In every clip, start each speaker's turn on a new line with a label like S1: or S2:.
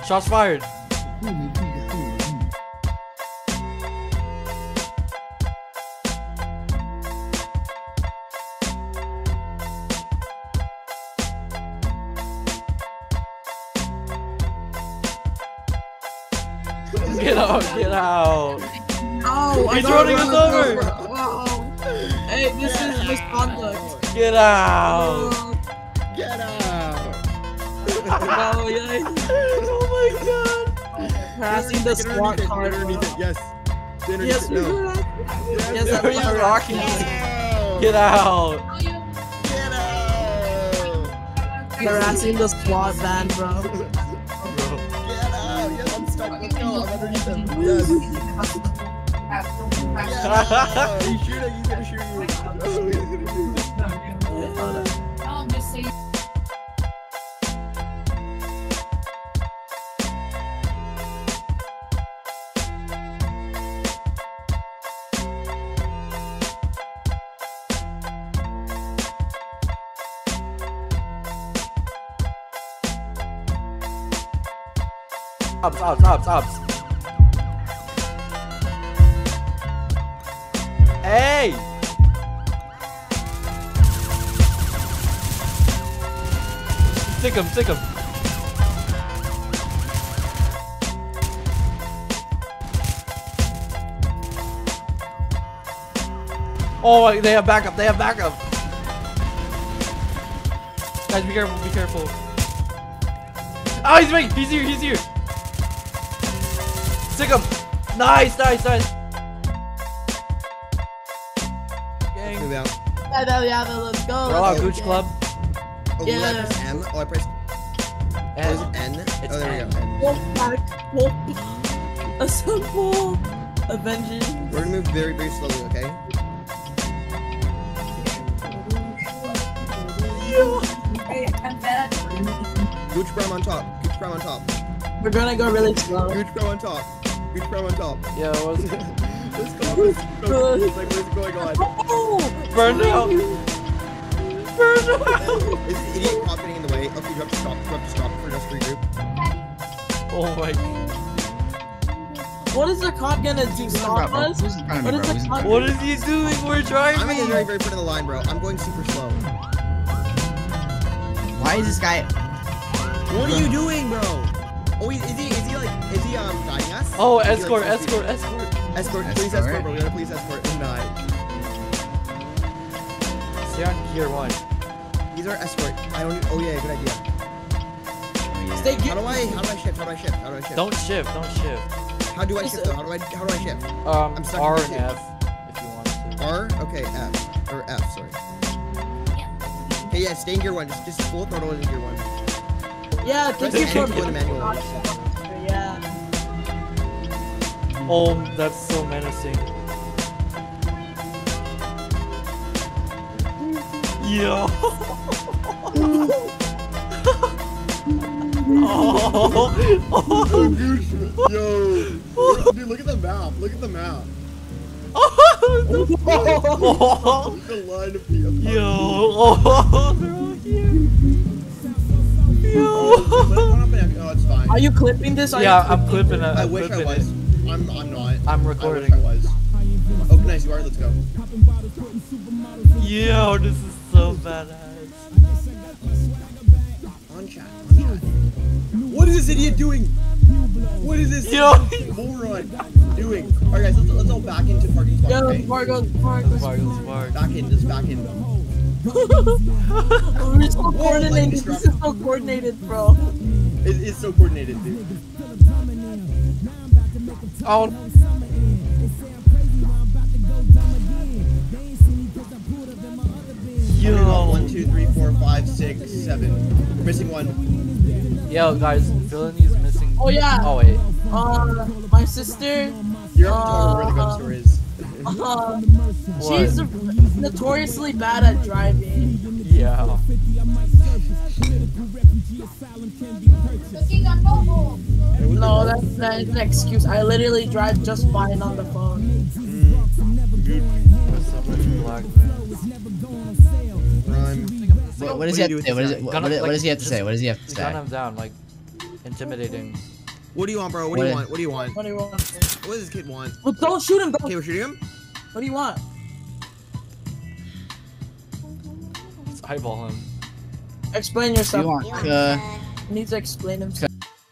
S1: Shots fired. Get out, get out.
S2: Oh,
S1: He's running us over.
S2: Wow. Hey, this is misconduct.
S1: Get out.
S3: Get out.
S2: Oh, yeah.
S1: Oh my god.
S2: Passing the squad car.
S3: Underneath it, yes.
S2: Yes, we
S3: no.
S2: do that. Yes,
S1: They're
S2: that's
S1: rocking
S3: Get
S1: us.
S3: out.
S1: Get out.
S3: Get out.
S2: harassing the squad van, bro.
S3: Get out. Yes, I'm stuck. Let's go. I'm underneath him. Yes. Get out. He's shooting. He's gonna shoot you.
S1: Ops. Hey! Sick him. Oh, they have backup. Guys, be careful. Oh, he's here. Sick him. Nice.
S3: Move
S1: Gang.
S3: out.
S2: Yeah, let's go.
S1: We're all Gooch Club.
S3: Oh,
S2: Yeah.
S3: I press M. Oh, I pressed. Oh, is it N?
S1: It's
S3: Oh, there we
S1: N.
S3: go. N.
S2: Wolf. Assemble. Avengers.
S3: We're gonna move very, very slowly, okay? Gooch Brom on top.
S2: We're gonna go really slow.
S3: Gooch Brom on top.
S1: Yeah, what's it?
S3: Let's go. It's like, what is going on?
S2: Oh!
S1: Burned out.
S3: Is the idiot cop getting in the way? Okay, you have to stop for just regroup.
S1: Oh my.
S2: What is the cop gonna do? Stop us? What is the cop?
S1: What is he doing? We're driving.
S3: I'm in the very, very front of the line, bro. I'm going super slow.
S4: Why is this guy?
S3: What are you doing, bro? Oh, is he guiding us?
S1: Oh,
S3: Is he,
S1: escort.
S3: Please escort, bro. We gotta please escort. Do not.
S1: Stay on gear 1.
S3: He's our escort. I don't need. Oh yeah, good idea.
S2: Stay
S3: How do I shift?
S1: Don't shift.
S3: How do I shift though? How do I shift? I'm stuck
S1: R
S3: in
S1: and
S3: the
S1: F if you want to.
S3: R? Okay, F. Or F, sorry. Okay, yeah, stay in gear 1. Just full throttle in gear 1.
S2: Yeah,
S3: Press
S2: thank you
S3: N
S2: for
S3: to go into manual.
S2: Yeah.
S1: Oh, that's so menacing. Yo. Oh.
S3: Yo. Dude, look at the map.
S1: Oh.
S3: The line of people.
S1: Yo. Oh, they're all here. Yo.
S3: No, it's fine.
S2: Are you clipping this?
S1: Yeah, I'm clipping it.
S3: I wish I was. I'm not.
S1: I'm recording.
S3: I wish I was. Oh, nice. You are. Let's go.
S1: Yo, this is so badass.
S3: On chat. What is this idiot doing? What is this moron doing? Alright guys, let's all back into parking spot,
S2: Yeah,
S3: okay?
S2: Park.
S3: Back in.
S2: We're so coordinated. This is so coordinated, bro.
S3: It's so coordinated, dude.
S1: Oh. Yo.
S3: 1, 2, 3, 4, 5, 6, 7. We're missing one.
S1: Yo, guys, Villain's missing.
S2: Oh yeah.
S1: Oh wait.
S2: My sister.
S3: You're up to where the gun store is.
S2: She's notoriously bad at driving.
S1: Yeah.
S2: No, that's an excuse. I literally drive just fine on the phone.
S1: There's so much black man.
S3: Run.
S4: What does he have to say? What does he have to say?
S1: Gun him down, like intimidating.
S3: What do you want, bro? What do you want? What do you want?
S2: What do you want?
S3: What does this kid want?
S2: Well, don't shoot him.
S3: Okay, we're shooting him?
S2: What do you want?
S1: Let's eyeball him.
S2: Explain
S4: You
S2: yourself.
S4: want
S2: He needs to explain himself.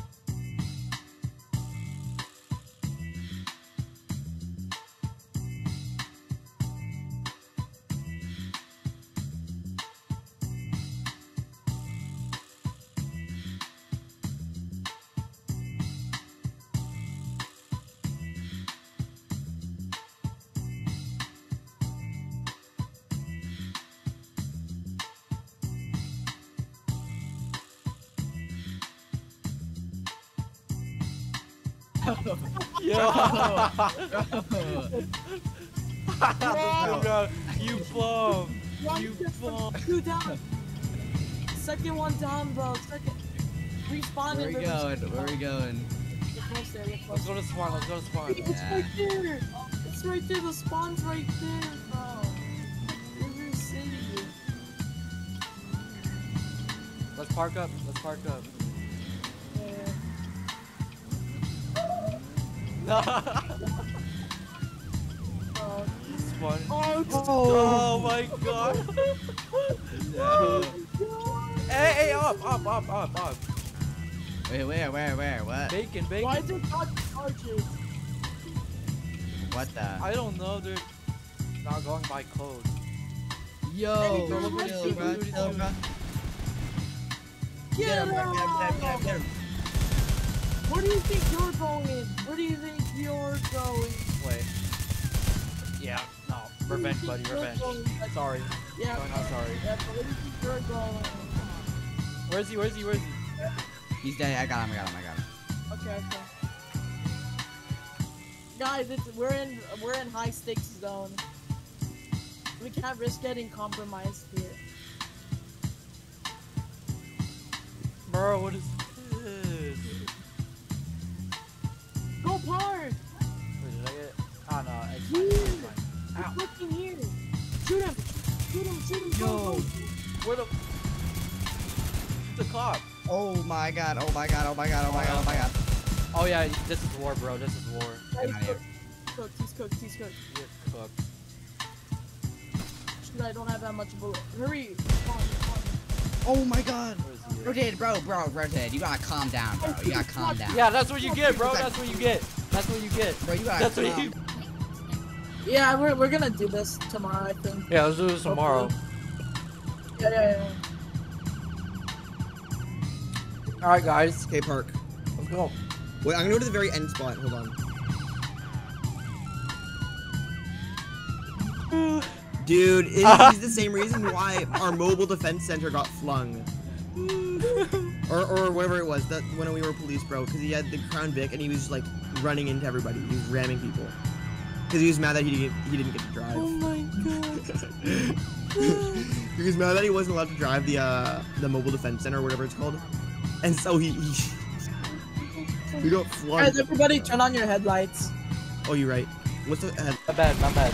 S1: Yo! You bum! You bum!
S2: Two down. Second one down, bro. Second. Respawn.
S4: Where we going? Where we going?
S1: Let's go to spawn, let's go to spawn.
S2: It's right there. It's right there. The spawn's right there, bro. River City.
S1: Let's park up, let's park up. Spawn. Oh my god!
S4: No.
S1: Hey, up!
S4: Wait, where? What?
S1: Bacon.
S2: Why is it not charges?
S4: What the?
S1: I don't know, dude. Not going by code.
S4: Yo,
S2: Bro, look what
S4: chill,
S2: he's
S4: bro,
S1: doing.
S4: chill, bro.
S2: Get
S4: Get him,
S2: him!
S4: bro, get him.
S2: Where do you think you're going? Where do you think you're going?
S1: Wait. Yeah, no. Revenge, buddy, revenge. Sorry.
S2: Yeah,
S1: No, no, sorry.
S2: yeah, but where do you think you're going?
S1: Where's he?
S4: He's dead. I got him.
S2: Okay. Guys, we're in high stakes zone. We can't risk getting compromised here.
S1: Bro, what is this?
S2: Go park!
S1: Wait, did I get it? Oh no, it's
S2: Here!
S1: fine.
S2: He's
S1: Ow.
S2: fucking here! Shoot him! Go,
S1: Yo!
S2: go!
S1: Where the... The cop!
S4: Oh my god. Oh my god.
S1: Oh yeah, this is war, bro, this is war.
S4: Get out of here.
S2: He's cooked.
S1: You're cooked.
S2: Shit, I don't have that much bullet. Hurry! Come on.
S4: Oh my god.
S1: Where is he?
S4: Rotate, bro. Rotate. You gotta calm down, bro. You gotta calm down.
S1: Yeah, that's what you get, bro, that's what you get.
S4: Bro, you gotta
S1: That's
S4: calm.
S1: what you...
S2: Yeah, we're gonna do this tomorrow, I think.
S1: Yeah, let's do this tomorrow.
S2: Yeah.
S1: Alright, guys.
S3: Okay, park.
S1: Let's go.
S3: Wait, I'm gonna go to the very end spot. Hold on. Dude, this is the same reason why our mobile defense center got flung. or whatever it was, that when we were police, bro, because he had the Crown Vic and he was like running into everybody. He was ramming people. Because he was mad that he didn't get to drive.
S2: Oh my god.
S3: He was mad that he wasn't allowed to drive the mobile defense center or whatever it's called. And so he got flung.
S2: Guys, everybody turn on your headlights.
S3: Oh, you're right. What's the head?
S1: My bad.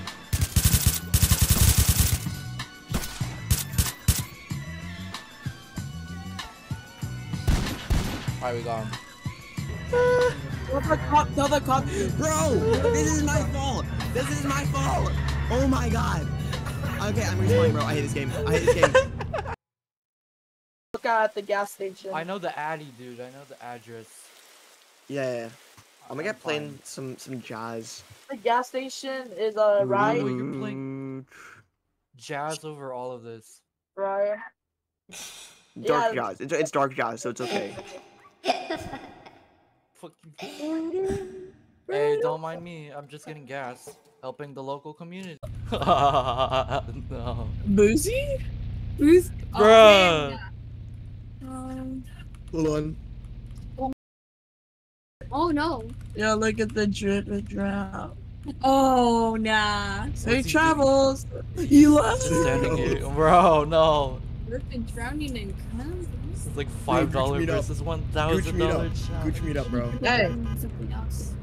S1: Alright, we got him.
S2: Tell the cop.
S3: Bro, this is my fault. Oh my god. Okay, I'm respawning, bro. I hate this game.
S2: Look out at the gas station.
S1: I know the addy, dude. I know the address.
S3: Yeah. I'm gonna get
S1: fine.
S3: playing some jazz.
S2: The gas station is right.
S1: Ooh, you're playing jazz over all of this.
S2: Right.
S3: Dark
S2: Yeah.
S3: jazz. It's dark jazz, so it's okay.
S1: Fuck you. Hey, don't mind me. I'm just getting gas. Helping the local community. No.
S2: Boozy? Boozy?
S1: Bruh.
S3: Hold on.
S5: Oh no.
S2: Yeah, look at the drop.
S5: Oh nah.
S2: Safe travels. He left.
S1: Just standing here. Bro, no.
S5: We've been drowning in crumbs.
S1: It's like
S3: Gooch
S1: $5
S3: me up.
S1: versus
S3: Gooch
S1: $1,000
S3: me up.
S1: challenge.
S3: Gooch me up, bro.
S2: Hey.
S5: Something else.